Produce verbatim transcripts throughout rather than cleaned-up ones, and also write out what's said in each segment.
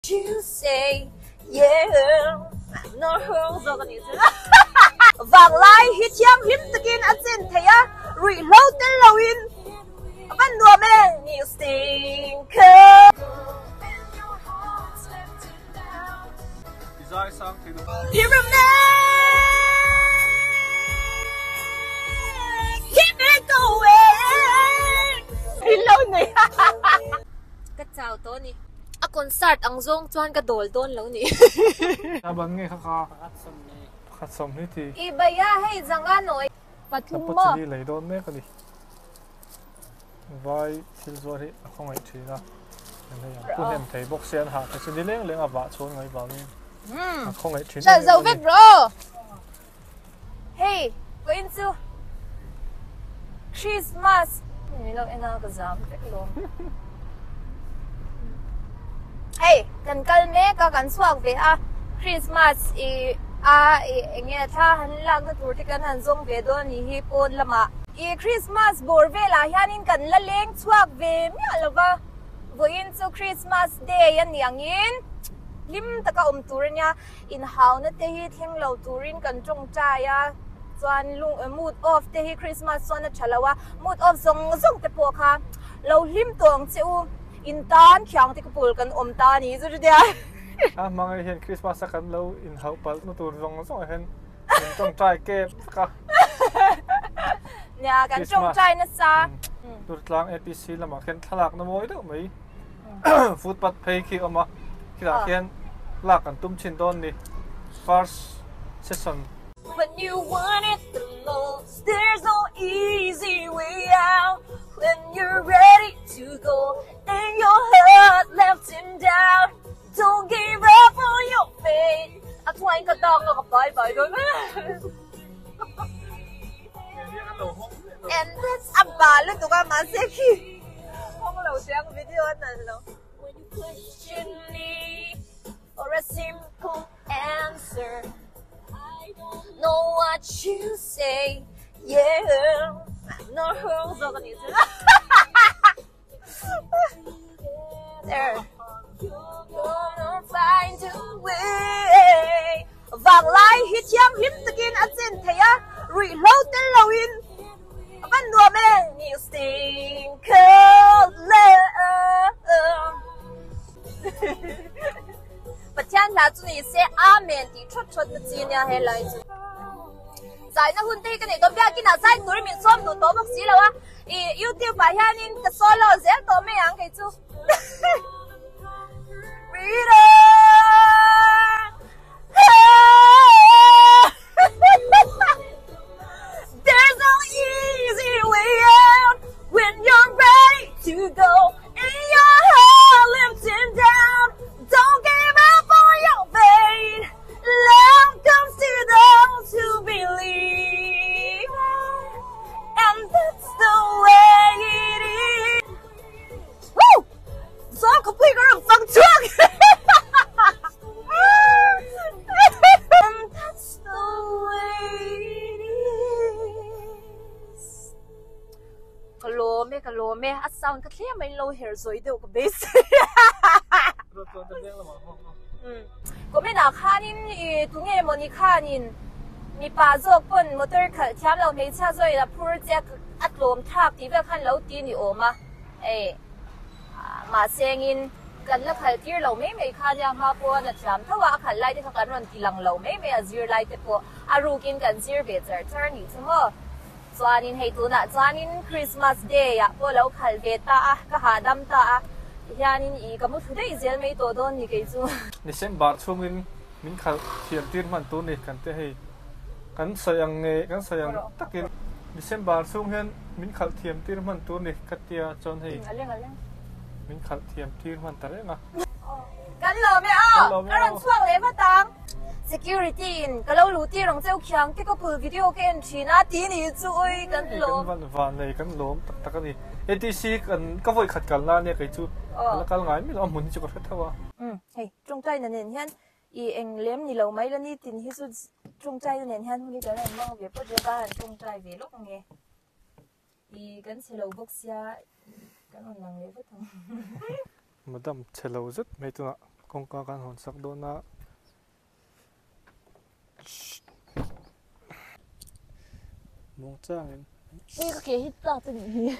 You say yeah nó hương rồi còn gì nữa vàng lai hít chiang lim takin at sen thaya reload the lowin ban đùa mẹ nhiều stinker pyramid keep it going reload này cái chào tôi nè a concert ang zong chuan ka dol don lo ni abang nge kha kha khat som ni khat som ni ti ibaya hei zanga noi pathum mo pathum ni lei don me ka ni vai sil zo ri khong ai thi na nei ku nem thei box sian ha ka ni leng leng awa chon ngai ba ni hm khong ai thi sa zo vek bro hey go into Christmas ni lo ena ka zam vek lo hey kan kalme ka kan swak ve a Christmas i a i nge tha han lang ka tur ti kan han zong ve do ni hi pon lama i Christmas bor ve la hianin kan la leng swak ve mi alwa voin so Christmas day yan yangin lim taka um turnya in how na te hi theng lo turin kan chong cha ya chuan lung mood off te hi Christmas chuan na chalawa mood off zong zong te po kha lo lim tong cheu in tan Khiangte Carpool kan om ta ni zu dia a mangai hen Christmas kan lo in hau pal no tur rong so hen chong trai ke ka nya kan chong trai na sa tur tlang A P C lama khen thalak na moi do mai footpath phei khi oma kila khen lak kan tum chin don ni first session when you want it the most there's no easy way out when you're ready to go and your heart left him down don't give up on your faith at why ka dog ka bye bye don and that's a balo to ka maseki không lâu xem video này lo when you question me or a simple answer I don't know what you say yeah nó hương rồi còn gì nữa there gonna find a way vàng lai hít chiang lim takin at sen thaya reload the lowin ban đùa mẹ nhiều stinker bật chân là chúng mình sẽ amen thì chốt chốt một chi nha hay lại giải nó hun tê cái này tôi biết cái nào giải núi mình xóm đủ tố bác sĩ đâu á YouTube phải ha nên cái solo dễ tố mấy ăn cái chú there's no easy way out when you're ready to go and your heart lifting down don't give up on your faith love comes to those who believe and that's the way it is woo so complete girl from truck and that's the way it is kalo me kalo me at sound ka thia mai lo hair zoi deu ka base có mấy nào khanin tung nghe một khanin mi pa zo pon motor khal thiam lo mei cha zoi la project at lom thak ti ve khan lo ti ni oma e ma sengin kan la khal tir lo mei mei kha ja ma po na cham thawa khal lai te kan ron ti lang lo mei mei azir lai te po arukin kan sir be char char ni chumo chuanin hei tu na chuanin Christmas day ya po lo khal ve ta ka hadam ta hianin i kamu thudei zel mei to don ni ke chu December chungin min khal thiam tir man tu ni kan te hei kan sayang nge kan sayang takin December chung hen min khal thiam tir man tu ni katia chon hei aleng aleng min khal thiam tir man tare nga kan lo me a kan chuak le ma tang security in kalau lu ti rong cheu Khiangte Carpool video ke en thina ti ni chu oi kan lo kan van van nei kan lom tak tak ni A T C kan ka voi khat kal na ne kai chu la kal ngai mi lo mun chu ka thawa um hey trong trai na nen hian i eng lem ni lo mai la ni tin hi su trong trai na nen hian hu ni ka la ma ve po je ka trong trai ve lok nge i kan se lo box ya kan on lang le fa thang madam chelo zet mai tu na con cá can hồn sắc đô na mong chang đi cái hít ta tự nhiên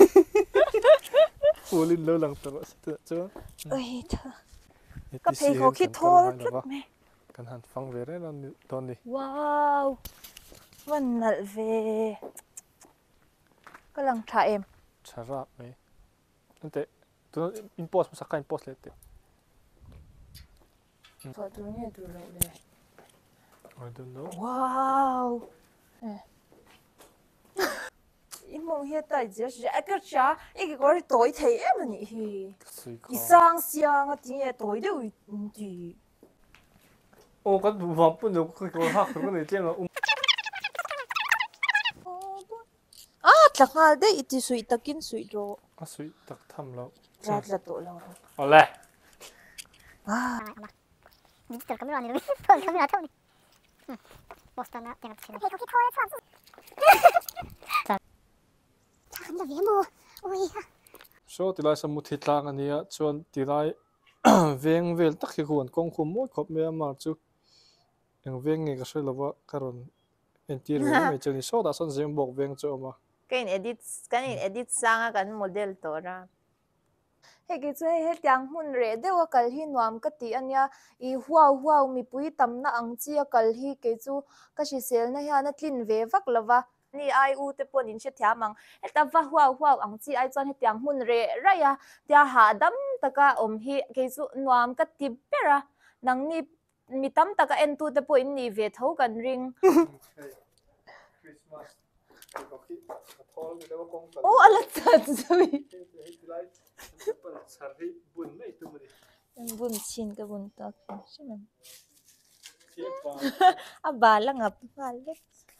u linh lâu lăng tao sẽ chưa ơi thơ cái phê khó khi thôi rất mẹ cần hẳn phăng về đấy là đòn đi wow vẫn nợ về cái lăng thả em chả ra mấy anh tệ tôi import mà sao import lại tệ sao tôi nghe tôi lâu đây I don't know wow im mong hiện tại giờ sẽ cái cha cái cái tối thế mà nhỉ cái sang sang cái tiếng tối đều thì ô cái vòng bún được cái cái hắc cái này tiếng là à chắc là đấy ít suy tắc kinh suy rồi à suy tắc tham lâu ra ra tội lâu ở đây à mình tự camera này rồi phơi camera thôi boss ta nát tiếng Anh. Hey, có thôi thôi. Chẳng là việc mua. Ôi. so thì lại xem một thịt lang anh ấy chọn thì lại veng vel tắc khi huấn công khum mỗi khop mẹ mà chú yang veng nghe cái số là vợ karon interior mấy chỗ này so đã son zem bọc veng chỗ mà cái edit cái edit sang cái model to ra hey cái chỗ hey tiếng hun re de wa kal hi nuam ka ti anya i huaw huaw mi pui tam na ang chia kal hi ke chu ka shi sel na ya na tlin ve vak lova ni ai u te pon in che thia mang eta va huaw huaw ang chi ai chon he tiếng hun re ra ya tia ha dam taka om hi ke chu nuam ka ti pera nang ni mi tam taka en tu te po in ni ve tho kan ring oh ala chat zui bun chin cái bun to xem à bà là ngập bà đấy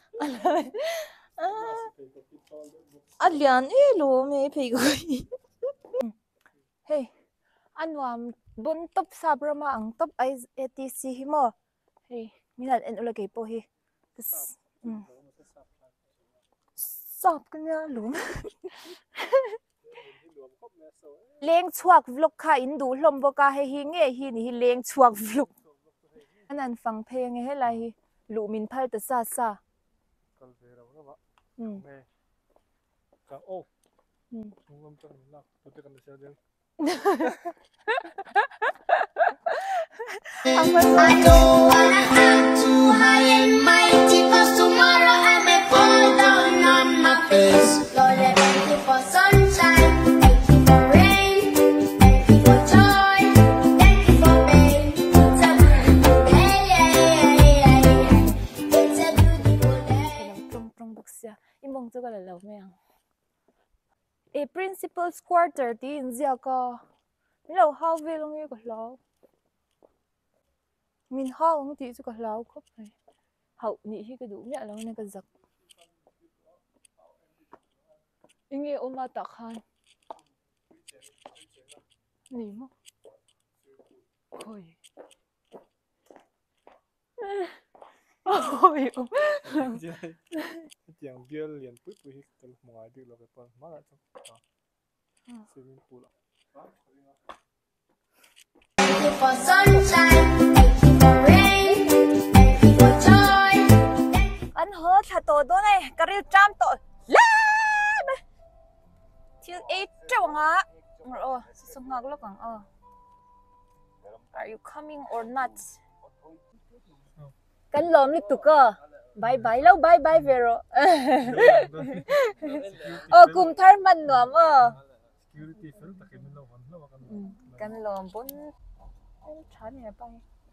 à liền ấy luôn mấy phải gọi hey anh làm bun top sabra mà ang top ai etc himo hey mình là anh là cái po hi sắp cái nha luôn leng chuak vlog kha in du hlom boka he hi nge hi ni leng chuak vlog anan phang phe nge he lai hi lu min phal ta sa sa kal ve ra na ba um me ka o um ngom tan na tu te kan sa den I don't wanna act too high and mighty, cause tomorrow I may fall down on my face. Lord, I thank you for sunshine, thank you for rain, thank you for joy, thank you for pain. It's a beautiful day, it's a beautiful day. trong trong bức xia im mong cho cái là lâu mấy ang a principal's quarter ti in zia ko mi lo how ve long ye ko lo min how ang ti chu ko lo khop này hậu ni hi cái đủ mẹ lo ne cái giặc inge oma ta khan ni mo khoi ôi ông tiếng bia liền bút bút cái ngoài đi là cái phần má lại trong swimming pool Thank you for sunshine, thank you for rain, thank you for joy. anh hứa thà tổ đó này cái riêu trăm tổ lắm thiếu ít trong á ờ xong ngạc lúc còn ờ are you coming or not cái lom lịch tục cơ bye bye lâu bye bye về rồi ờ cùng thay mình nữa mà cái lom bốn chán này bay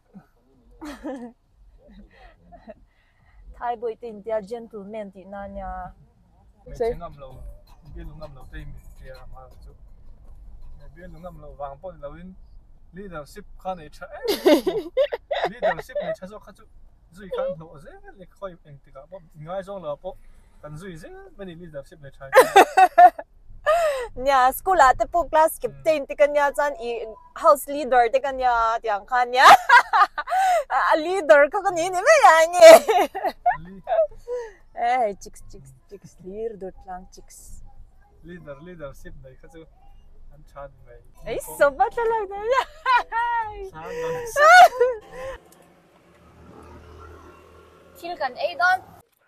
thay bồi tình tia gentleman tí na nha chơi ngâm lâu biết lúc ngâm lâu tây mình tia mà chú biết lúc ngâm lâu vàng bọn lâu in leadership khá này chạy leadership này chạy cho khá chú duy khá nổ dễ lại khơi anh tự cả bọn ngay trong là bọn cần duy dễ bên này leadership này chạy nhà school at po class captain ti kanya chan i house leader ti kanya tiang kanya a leader ka kani ni me ya ni eh chicks chicks chicks leader lang chicks leader leadership này khá chú 很惨没？ 哎，什么的了呢？ 惨了。 Chill kan eh don.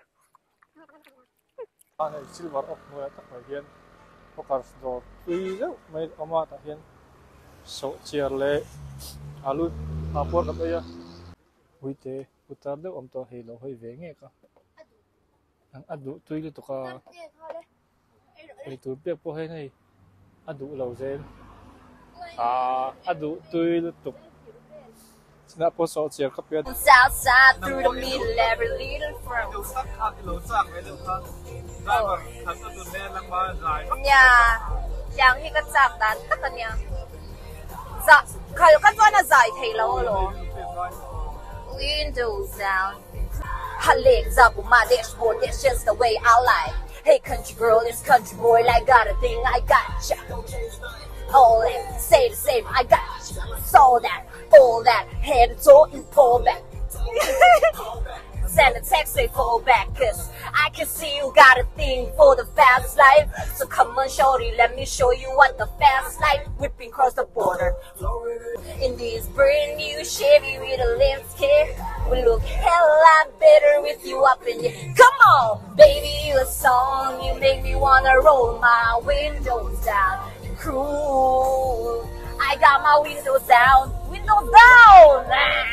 Anh ấy silver of người ta phải hiện, có cả đồ tùy rất mấy ông ta hiện, số chia lệ, alu, apor cái bây giờ, vui thế, utar được ông ta hay lo hay về nghe cả, ang adu tùy được cả, cái tùy biết bao hay này, adu lâu rồi, à adu tùy được. Singapore số chia cấp biệt. Southside through the middle, every little firm. Điều sắc khác thì lối sang cái điều khác. Ra mà thật là tuần đen lăng ba dài. Nhà, chẳng như cái chạm đàn tất cả nhà. Dạ, khai cái chỗ nó dài thì lâu rồi. Windows down. Her legs up on my dashboard, that's just the way I like. Hey country girl, it's country boy, I got a thing, I got ya. All that, say the same, I got you. Saw that, all that, head to toe and fall back. Send a text, say fall back, cause I can see you got a thing for the fast life. So come on shorty, let me show you what the fast life, whipping across the border. In this brand new Chevy with a lift kit, we look hell lot better with you up in here. Come on, baby, you a song, you make me wanna roll my windows down. Cruel, I got my windows down, windows down.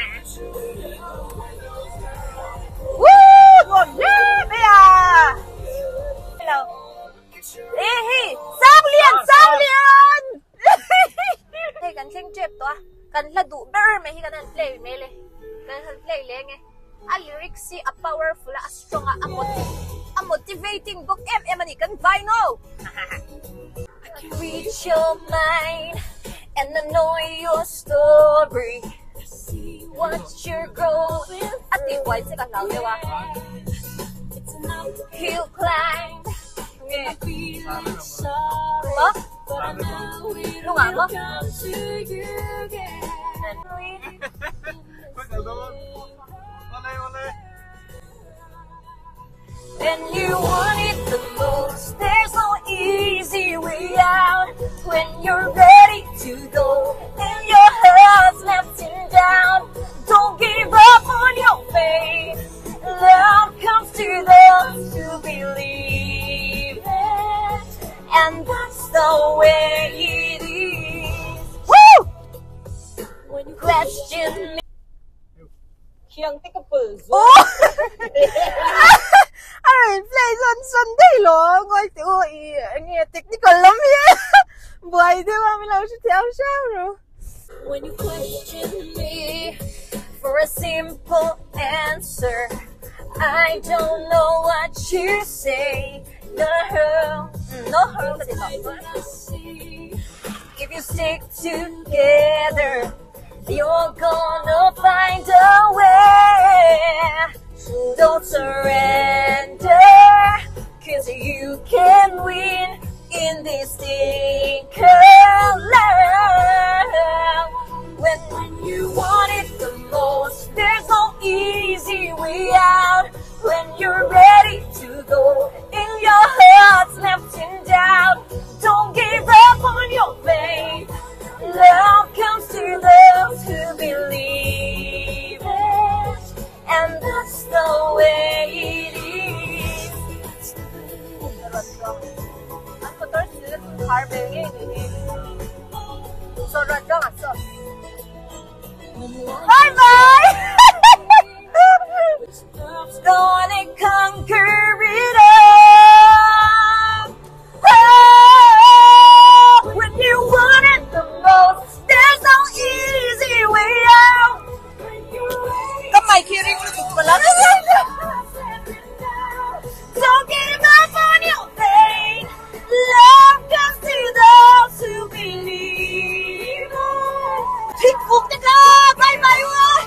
Woo, ngon thế bây giờ. Hello. Ê hi, sang liền, sang liền. Đây cần chênh chếp toa, cần là đủ better mà hi cần play mê lê, cần play lê nghe. A lyrics a powerful, a strong, a a motivating book. Em em anh cần vinyl. Read your mind and I know your story. What you're growing. At the white sẽ còn lâu chưa? He'll climb. Nghe. Ủa? Đúng à? Ủa? And you want it the most. There's no easy way out. When you're ready to go and your heart's melting down, don't give up on your faith. Love comes to those who believe it, and that's the way it is. Woo! When you question me. Khiangte ka pulso. Oh! Ay, play on Sunday lo. Ngồi tiểu ý nghe technical lắm nhé. Buổi đêm mà mình làm sự theo sao rồi. When you question me for a simple answer, I don't know what you say. No, no, if you stick together, you're gonna find a way. Don't surrender, cause you can win in this thing called love. When, when you want it the most, there's no easy way out. When you're ready to go and your heart's melting down, don't give up on your faith. Love comes to those who believe it, and that's the way it is. Ako to sila kung harvey ngayon. So, radyo nga, so. Bye-bye! Gonna conquer it all. Oh, when you want it the most, there's no easy way out. Kamay kiring mo pala. Don't give up on your faith. Love comes to those who believe. Hikmuk na ka! Bye-bye!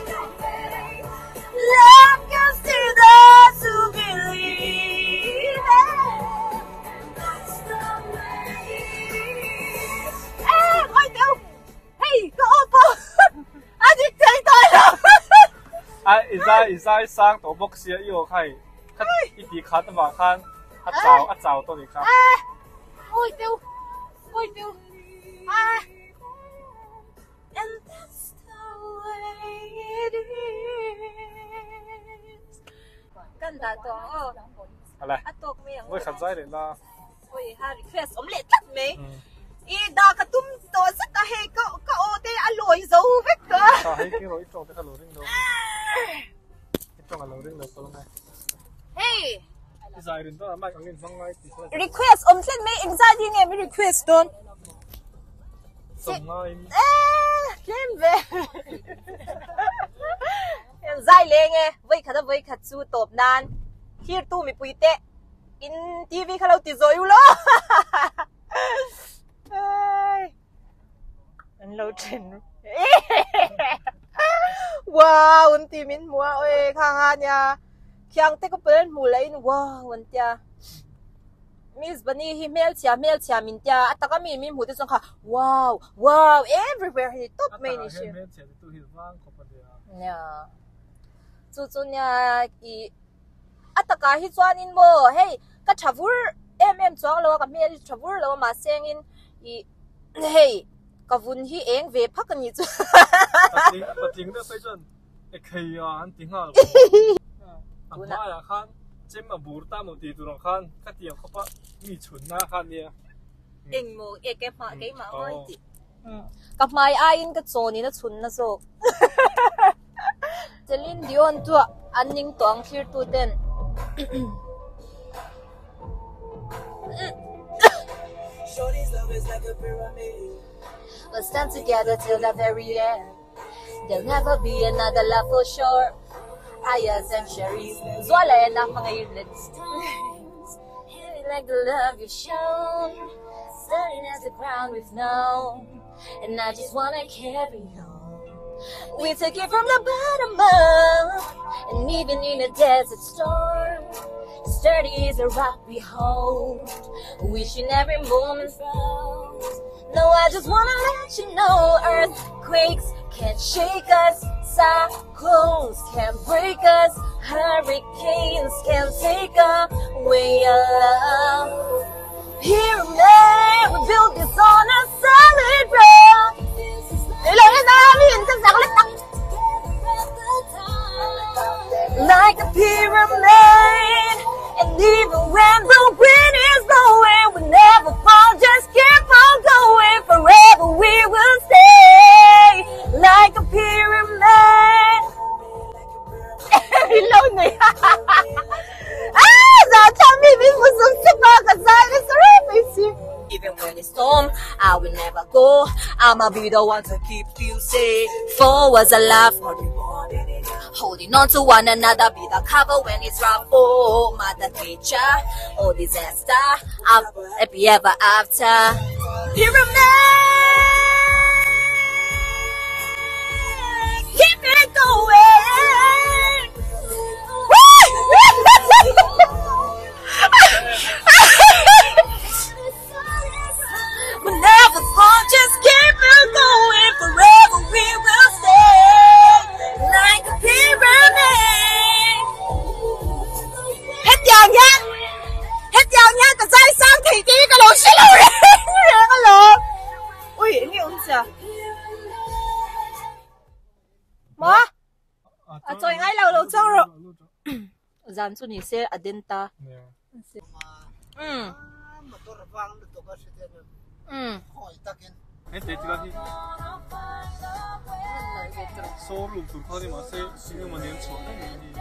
Love comes to those who believe. That's the way. Eh, I know. Hey, go up! Addicted tayo! Ah, isa isa sang tổ bốc xía yêu khai, khát ít tí khát mà khan, khát chảo, khát chảo tôi đi khát. Ôi tiêu, ôi tiêu. Ah. And that's the way it is. Ganda to. Oh. อะไร Atok mo yang. ไม่ขัดใจเลยล่ะ Uy, ha request omelet tat me. I da ka tum to sa ta he ka ka o te aloy zo vek ka. ต่อให้ที่เราอีกตรงที่เขาโหลดดิ้งดูอีกตรงกับโหลดดิ้งดูตรงไหน Hey. ที่ใส่ดินตัวไม่ของดินฟังไว้ติดเลย Request omelet me anxiety nge me request don. ส่งมา Eh, kem ve. Zai le nge, voi khada voi khat chu top nan. Thir tu mi pui te. In T V khalo ti zoi u lo. Ai. An lo chen. Wow, un ti min mua oi khang ha nya. Khiangte ko pen mu lai nu wow, un tia. Miss Bani hi mel chia mel chia min tia ataka mi mi mu te song kha. Wow, wow, everywhere he top me ni shi. Yeah. Chu chu nya i ataka hi chuan in mo hey ka thavur em em chuang lo ka mel thavur lo ma seng in i hey ka vun hi eng ve phak ani chu ตัดทิ้งตัดทิ้งได้ไปจนไอ้ใครอ่ะอันทิ้งอ่ะอันมาอ่ะคันเจมมาบูร์ตามตีตัวคันก็เตียงเขาปะมีฉุนหน้าคันเนี่ย eng mo e ke ma ke ma oi ti ka mai a in ka choni na chun na so Celin dion tu anning tong thir tu den Let's stand together till the very end. There'll never be another love for sure. Higher centuries. Zwala and I'm like the love you've shown. Staring at the ground we've known. And I just wanna carry on. We took it from the bottom up. And even in a desert storm. Sturdy as a rock we hold. Wishing every moment felt. No, I just wanna let you know earthquakes can't shake us, cyclones can't break us, hurricanes can't take away our love. Pyramid, we built this on a solid rock. Like a pyramid, and even when the wind is blowing, we never fall, just keep on going. Forever we will stay like a pyramid. Lonely. Ah, that time me was so simple, cause I was so Even when it's storm, I will never go. I'ma be the one to keep you safe. Forwards alive, holding on to one another, be the cover when it's rough. Oh, Mother Nature, oh disaster, I'm happy ever after. Pyramid, keep it going. We'll never fall, just keep it going. Forever we will stay like a pyramid. Hết giờ nha, hết giờ nha, cái dây sang thì chỉ cái lỗ xí lỗ đấy, cái lỗ. Ui, ini unsa. Mo? À, rồi ngay lâu lâu châu rồi. Dàn cho nhỉ xe adenta. Ừ. Ừ. Hết đấy chứ gì? Số lục tụi con thì mà xe nhưng mà年छो đấy nhỉ?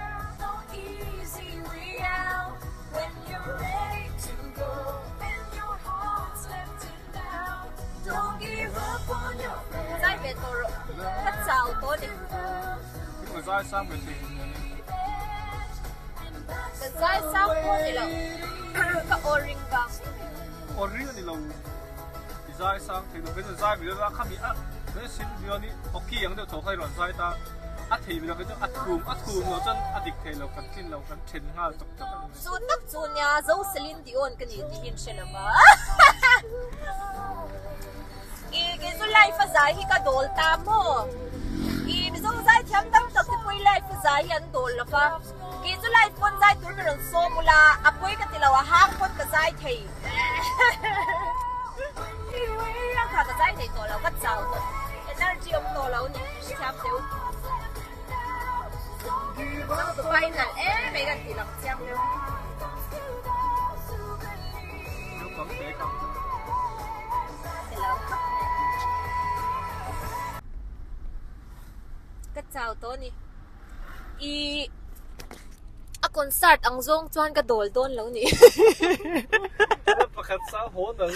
Dai về tôi rồi, rất sao tôi đi. Nhưng mà dai sang về thì cái dai sang tôi thì là cái orange vàng. orange thì là thì dai sang thì bây giờ dai bây giờ khác bị ắt, bây giờ xin điều này ok yang được thổi khai rồi dai ta ắt thì bây giờ cái chỗ ắt khum ắt khum nó chân ắt địch thì là cần tin là cần chỉnh ha chụp chụp. Số tắc số nhà dấu Celine Dion cái gì thì hiện sẽ là mà. I cái số life phải giải hi cái đồ tam mo. I bây giờ giải thiam tâm tập cái quay life phải giải hi anh đồ là pha. Cái số life con giải tuổi cái số mula, áp quay cái tilawa hang con cái giải thì. khá cái dây này tổ lâu cắt chào tổ energy ông tổ lâu nhỉ xem thiếu nó tụi bay nè ế mấy cái gì làm xem thiếu Có thể không? Cắt chào tổ nè i a concert ang zong chuan ka dol don lo ni Pakhat sa ho na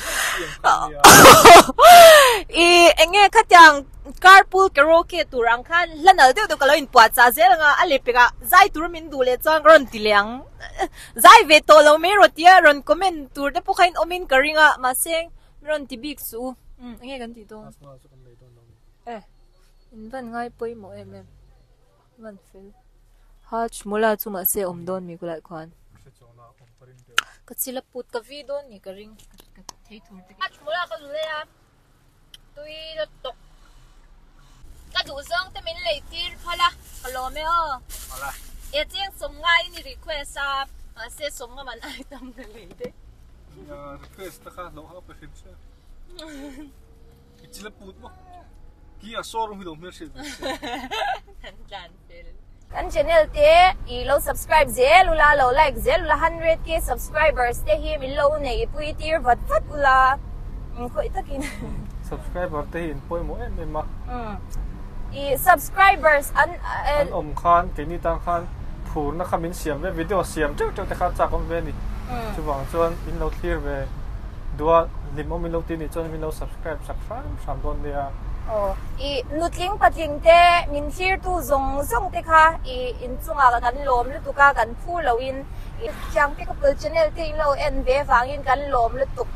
i enge khatyang carpool karaoke turang khan lanal deu deu kaloin pwa cha zel nga alepika zai tur min dule chang ron tiliang zai ve to lo me rotia ron comment tur de pokhain omin karinga maseng ron tibik su um enge kan ti to eh in van ngai poi mo em em van fel hach mula chu ma se om don mi kulai khan ka chila put ka vi don ni ka ring ka thei thur te hach mula ka lu ya tui da tok ka du zong te min lei tir phala kalo me o Ala. e cheng som ngai ni request a se som ma man ai tam na le de Ya request ta kha lo ha pa fin se. Ichila put mo. Ki a sorum hi lo mer se. han jan fel kan channel te i lo subscribe zel ula lo like zel ula one hundred k subscribers te hi min lo nei pui tir vat vat ula khoi takin Subscriber te hin poi mo em em ma. i subscribers an An om khan ke ni tang khan phur na khamin siam ve video siam chau chau te kha cha kom ve ni. Chu wang chuan in lo clear ve dua lim om in lo ti ni chuan min lo subscribe subscribe sam don dia. oh i nutling patling te min thir tu zong zong te kha i in chunga ka kan lom lu tu ka kan phu lo in i Khiangte Carpool channel te lo en ve wang in kan lom lu tu